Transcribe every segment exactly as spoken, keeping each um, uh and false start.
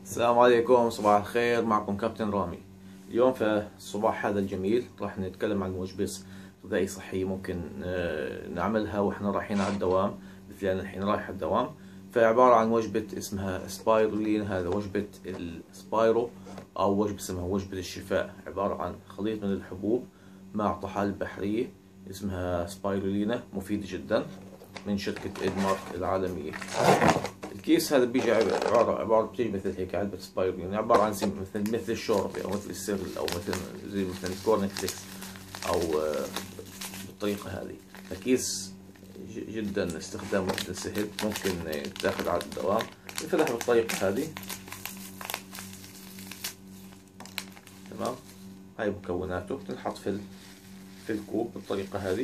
السلام عليكم، صباح الخير. معكم كابتن رامي. اليوم في الصباح هذا الجميل راح نتكلم عن وجبة غذائية صحية ممكن نعملها واحنا رايحين على الدوام، مثل أنا الحين رايح على الدوام. فعبارة عن وجبة اسمها سبايرولين. هذا وجبة السبايرو أو وجبة اسمها وجبة الشفاء، عبارة عن خليط من الحبوب مع طحالب بحرية اسمها سبايرولينا، مفيدة جدا، من شركة إدمارك العالمية. الكيس هذا بيجي عبارة عبارة بتيجي مثل هيك علبة سبايرولين، يعني عبارة عن مثل مثل الشوربة أو مثل السيرل أو مثل زي مثل الكورن فليكس أو بالطريقة هذه. فكيس جدا استخدامه جدا سهل، ممكن تاخذ على الدوام. ينفتح بالطريقة هذه. تمام. هاي مكوناته بتنحط في في الكوب بالطريقة هذه.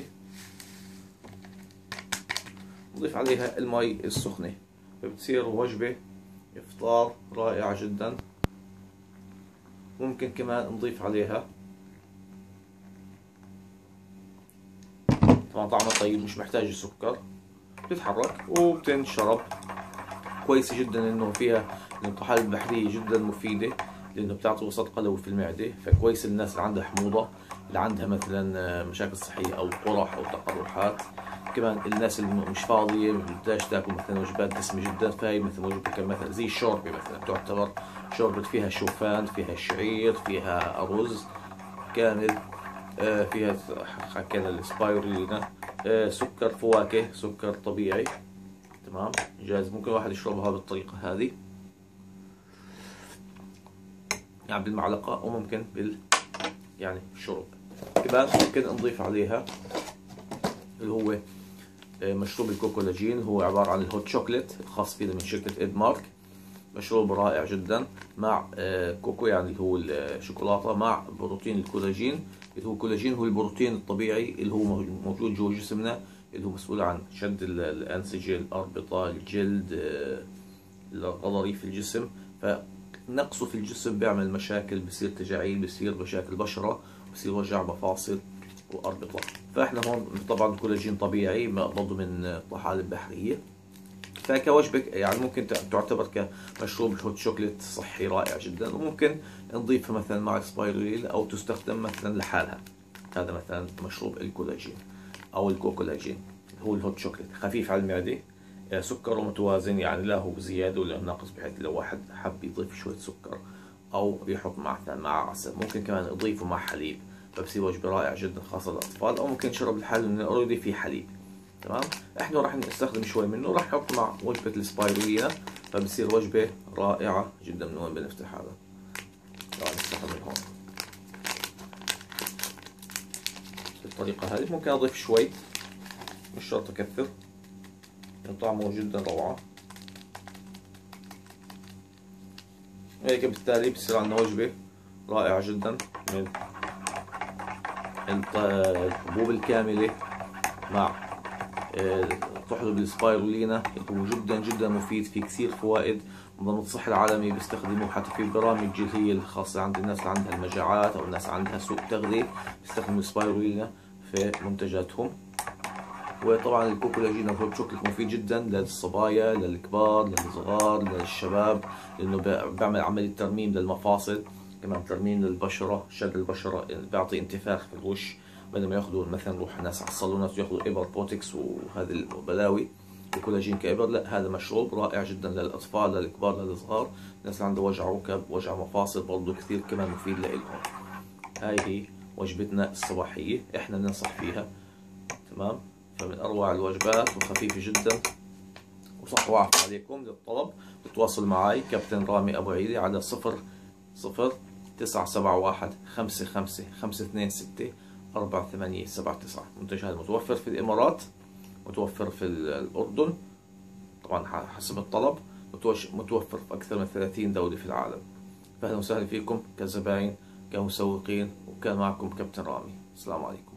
نضيف عليها المي السخنة، فبتصير وجبة إفطار رائعة جدا. ممكن كمان نضيف عليها، طبعا طعمها طيب مش محتاج سكر، بتتحرك وبتنشرب. كويسة جدا انه فيها الطحالب البحرية، جدا مفيدة لانه بتعطي وسط قلوي في المعدة، فكويس للناس اللي عندها حموضة، اللي عندها مثلا مشاكل صحية او قرح او تقرحات. كمان الناس اللي مش فاضية بدهاش تاكل مثلا وجبات دسمة جدا، فهي مثلا وجبة كمان زي الشوربة مثلا، تعتبر شوربة فيها شوفان، فيها شعير، فيها أرز كامل، فيها حكينا السبايرولينا، سكر فواكه، سكر طبيعي. تمام، جاهز. ممكن الواحد يشربها بالطريقة هذه، يعني بالمعلقة، وممكن بال يعني الشرب. كمان ممكن نضيف عليها اللي هو مشروب الكوكولاجين، هو عبارة عن الهوت شوكليت الخاص فينا من شركة إدمارك. مشروب رائع جدا مع كوكو، يعني اللي هو الشوكولاتة، مع بروتين الكولاجين. اللي هو الكولاجين هو البروتين الطبيعي اللي هو موجود جوا جسمنا، اللي هو مسؤول عن شد الأنسجة، الأربطة، الجلد، الغضاريف الجسم. فنقصه في الجسم بيعمل مشاكل، بصير تجاعيد، بصير مشاكل بشرة، بصير وجع مفاصل وأربطة. فإحنا هون طبعا الكولاجين طبيعي برضه من طحالب بحرية. فكوجبة يعني ممكن تعتبر كمشروب الهوت شوكليت صحي رائع جدا، وممكن نضيفها مثلا مع السبايرولين أو تستخدم مثلا لحالها. هذا مثلا مشروب الكولاجين أو الكوكولاجين، هو الهوت شوكليت، خفيف على المعدة، سكره متوازن، يعني لا هو زيادة ولا ناقص، بحيث لو واحد حب يضيف شوية سكر أو يحط مع مع عسل. ممكن كمان يضيفه مع حليب، فبصير وجبة رائعة جدا خاصة للأطفال، أو ممكن يشرب الحليب لأنه أوريدي فيه حليب. تمام. احنا راح نستخدم شوي منه، راح نحط مع وجبة السبايرولينا، فبصير وجبة رائعة جدا. من وين بنفتح هذا؟ راح نستخدم من هون بالطريقة هذه. ممكن أضيف شوي، مش شرط أكثر، يعني طعمه جدا روعة. هيك بالتالي بصير عندنا وجبة رائعة جدا من الحبوب الكاملة مع تحلب السبايرولينا، هو جدا جدا مفيد، في كثير فوائد. منظمة الصحة العالمية بيستخدموه حتى في البرامج اللي هي الخاصة عند الناس اللي عندها المجاعات أو الناس عندها سوء تغذية، بيستخدموا السبايرولينا في منتجاتهم. وطبعا الكوكولاجين أو الهوت شوكليت مفيد جدا للصبايا، للكبار، للصغار، للشباب، لأنه بيعمل عملية ترميم للمفاصل، كمان ترميم للبشرة، شد البشرة، بيعطي انتفاخ في الوش. بدل ما ياخذوا مثلا روح ناس على الصالونات ياخذوا ابر بوتكس وهذه البلاوي، الكولاجين كابر، لا، هذا مشروب رائع جدا للاطفال، للكبار، للصغار، الناس اللي عندها وجع ركب، وجع مفاصل، برضه كثير كمان مفيد لهم. هاي هي وجبتنا الصباحيه، احنا بننصح فيها. تمام. فمن اروع الوجبات وخفيفه جدا، وصح وعافية عليكم. للطلب بتواصلوا معي كابتن رامي ابو عيدي على صفر صفر تسعة سبعة واحد خمسة خمسة خمسة اثنين ستة أربعة ثمانية سبعة تسعة. المنتج هذا متوفر في الإمارات، متوفر في الأردن، طبعا حسب الطلب، متوفر في أكثر من ثلاثين دولة في العالم. فأهلا وسهلا فيكم كزباين، كمسوقين، وكان معكم كابتن رامي. السلام عليكم.